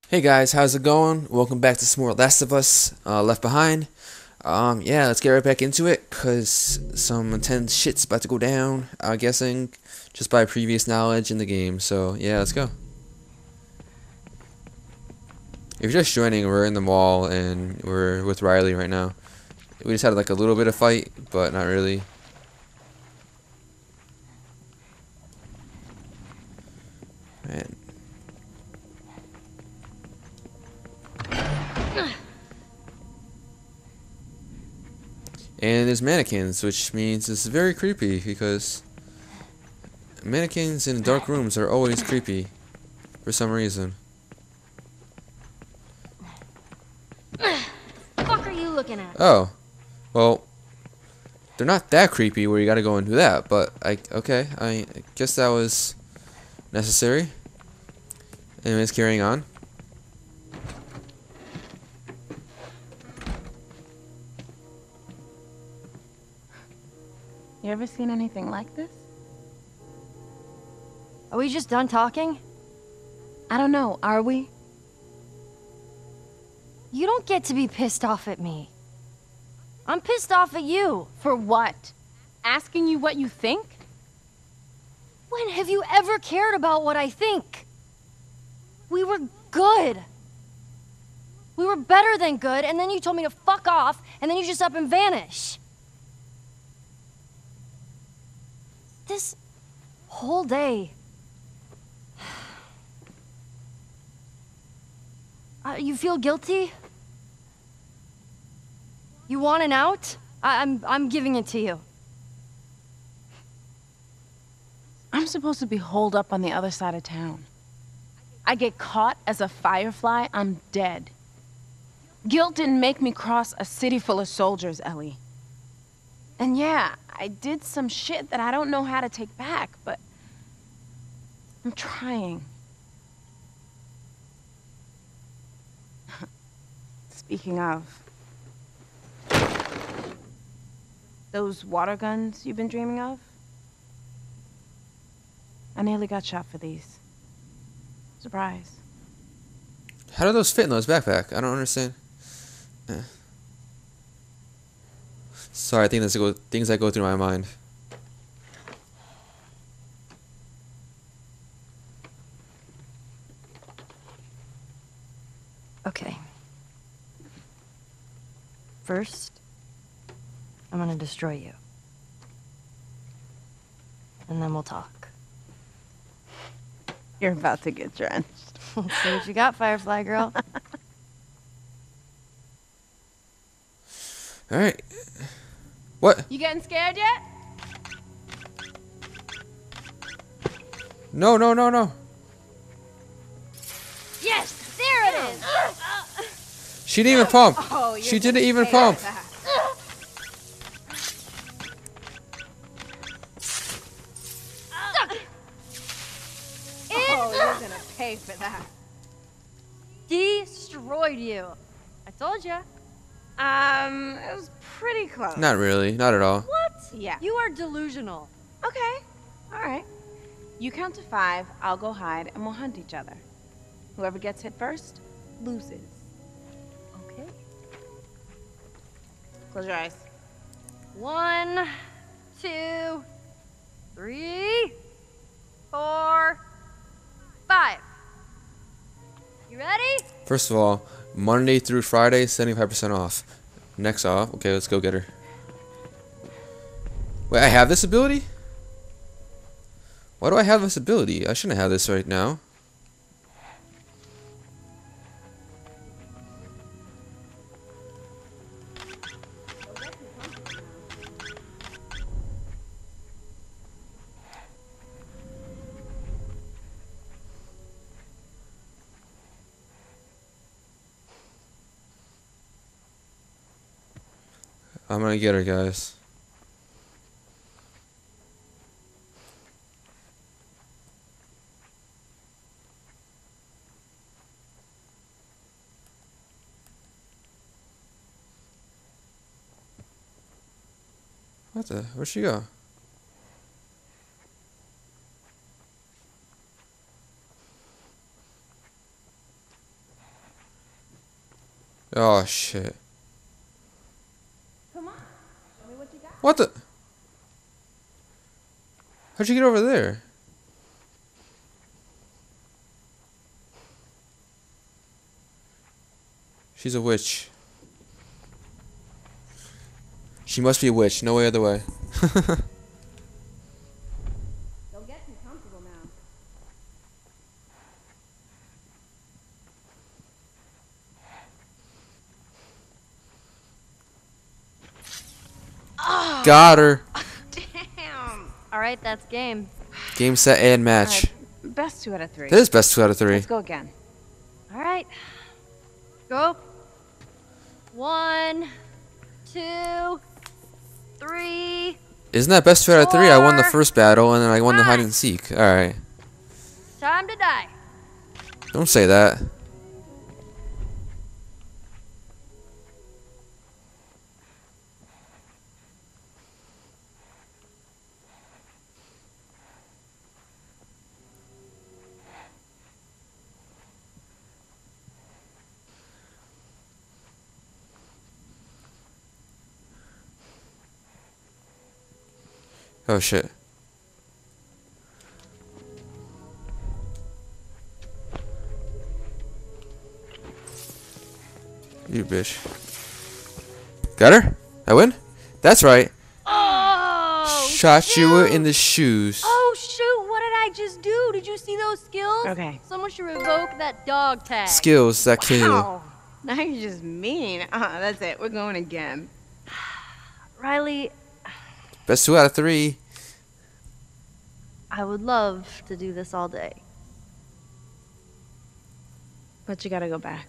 Hey guys, how's it going? Welcome back to some more Last of Us Left Behind. Yeah, let's get right back into it, cause some intense shit's about to go down. I'm guessing just by previous knowledge in the game. So yeah, let's go. If you're just joining, we're in the mall and we're with Riley right now. We just had like a little bit of fight, but not really. Man. And there's mannequins, which means it's very creepy because mannequins in dark rooms are always creepy for some reason. Fuck are you looking at? Oh, well, they're not that creepy where you gotta go and do that, but I guess that was necessary. Anyways, carrying on. You ever seen anything like this? Are we just done talking? I don't know, are we? You don't get to be pissed off at me. I'm pissed off at you. For what? Asking you what you think? When have you ever cared about what I think? We were good. We were better than good, and then you told me to fuck off, and then you just up and vanish. This whole day. You feel guilty? You want an out? I'm giving it to you. I'm supposed to be holed up on the other side of town. I get caught as a firefly, I'm dead. Guilt didn't make me cross a city full of soldiers, Ellie. And yeah, I did some shit that I don't know how to take back, but I'm trying. Speaking of, those water guns you've been dreaming of? I nearly got shot for these. Surprise. How do those fit in those backpack? I don't understand. Sorry, I think that's things that go through my mind. Okay. First, I'm gonna destroy you. And then we'll talk. You're about to get drenched. Let's see what you got, Firefly girl. Alright. What? You getting scared yet? No, no, no, no. Yes, there it is. She didn't even pump. Oh, you're She didn't even pump. Oh, you're gonna pay for that. Destroyed you. I told you. It was pretty close. Not really. Not at all. What? Yeah. You are delusional. Okay. All right. You count to 5, I'll go hide, and we'll hunt each other. Whoever gets hit first, loses. Okay. Close your eyes. 1, 2, 3, 4, 5. You ready? First of all, Monday through Friday, 75% off. Next off. Okay, let's go get her. Wait, I have this ability? Why do I have this ability? I shouldn't have this right now. I'm gonna get her, guys. What the? Where'd she go? Oh shit. Come on. Show me what you got. What the? How'd you get over there? She's a witch. She must be a witch. No way other way. Don't get too comfortable now. Got her. Damn. All right, that's game. Game, set, and match. Alright, best 2 out of 3. That is best 2 out of 3. Let's go again. All right. Go. 1, 2, 3. Isn't that best 2 out of 3? I won the 4, first battle and then I won the hide 5. and seek. Alright. Time to die. Don't say that. Oh shit. You bitch. Got her? I win? That's right. Oh! Shot you shoot. in the shoes. Oh shoot! What did I just do? Did you see those skills? Okay. Someone should revoke that dog tag. Skills that kill you. Wow. Now you're just mean. That's it. We're going again. Riley, Best 2 out of 3. I would love to do this all day. But you gotta go back.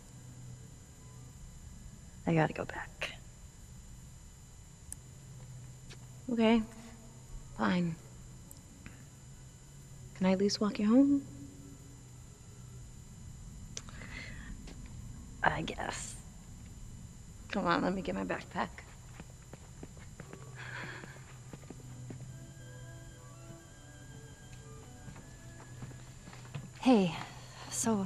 I gotta go back. Okay. Fine. Can I at least walk you home? I guess. Come on, let me get my backpack. Hey, so...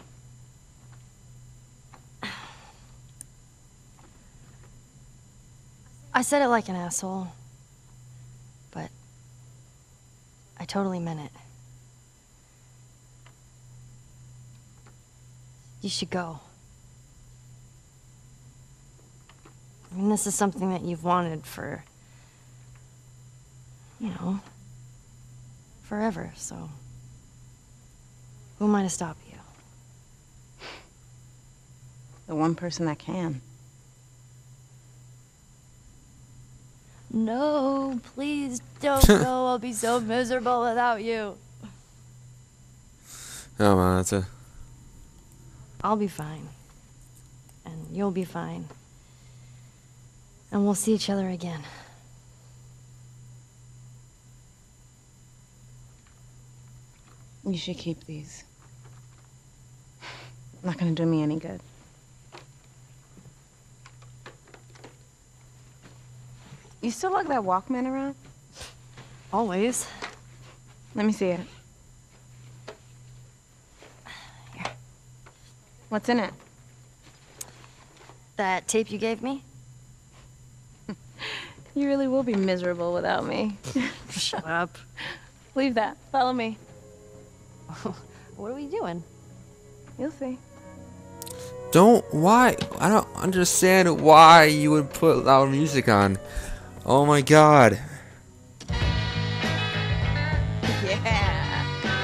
I said it like an asshole, but I totally meant it. You should go. I mean, this is something that you've wanted for, you know, forever, so who am I to stop you? The one person that can. No, please don't go. I'll be so miserable without you. Oh man, that's a... I'll be fine. And you'll be fine. And we'll see each other again. You should keep these. Not gonna do me any good. You still lug that Walkman around? Always. Let me see it. Here. What's in it? That tape you gave me? You really will be miserable without me. Shut up. Leave that. Follow me. What are we doing? You'll see. Don't... Why? I don't understand why you would put loud music on. Oh my god. Yeah.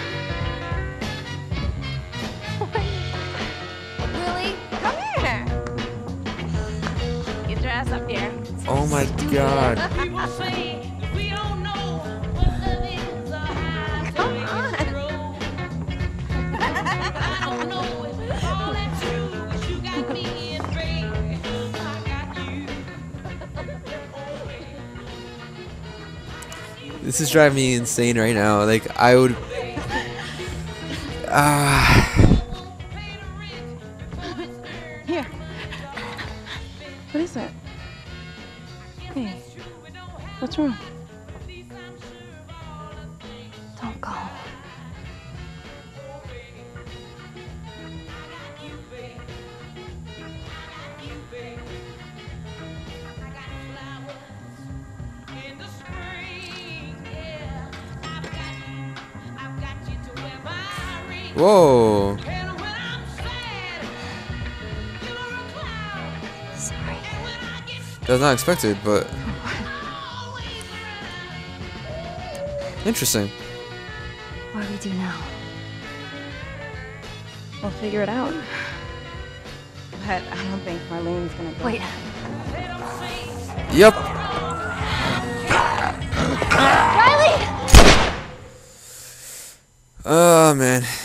Really? Come here. Get your ass up here. Oh my god. People say we don't know what love is or how to Come make on. it grow. I don't know if all that's true, 'cause you got me in dream. I got you. This is driving me insane right now. Like, I would... Here. What is that? Hey. What's wrong? Don't go. Whoa. And when I'm sad, you're a clown. Sorry. And when I get That was not expected, but always around. interesting. What do we do now? We'll figure it out. But I don't think Marlene's gonna go. Wait. Yep. Riley! Oh man.